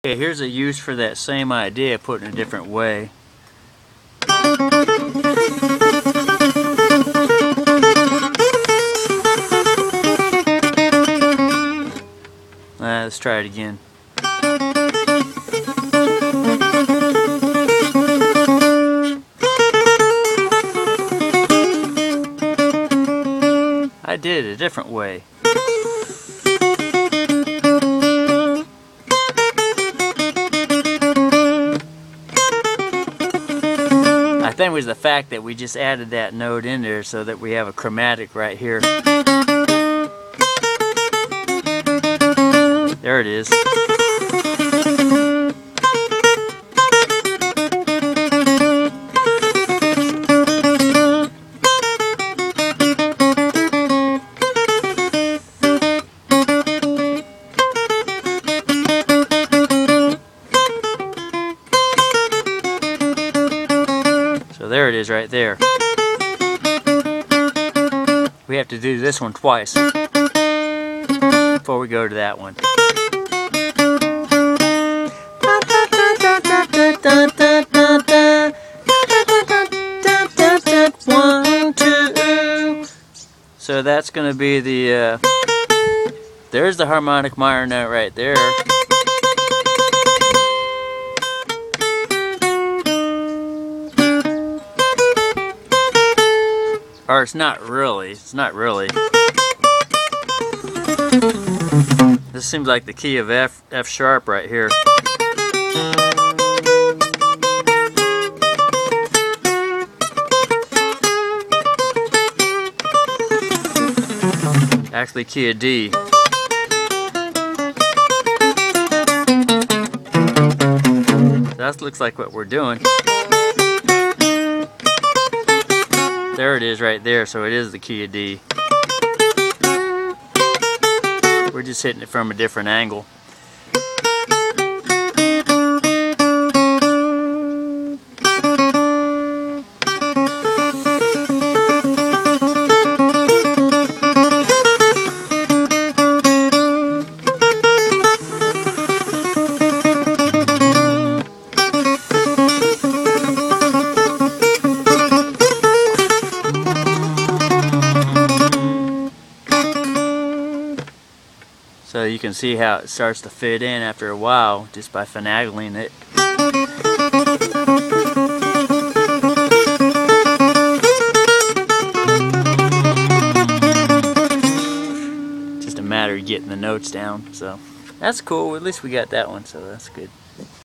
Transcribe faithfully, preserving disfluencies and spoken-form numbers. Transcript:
Okay, here's a use for that same idea put in a different way. Uh, let's try it again. I did it a different way. I think it was the fact that we just added that note in there so that we have a chromatic right here. There it is. So there it is right there. We have to do this one twice before we go to that one. One, two. So that's going to be the, uh, there's the harmonic minor note right there. Or it's not really, it's not really. This seems like the key of F, F sharp right here. Actually key of D. That looks like what we're doing. There it is right there, so it is the key of D. We're just hitting it from a different angle. So you can see how it starts to fit in after a while just by finagling it. Just a matter of getting the notes down. So that's cool. At least we got that one, so that's good.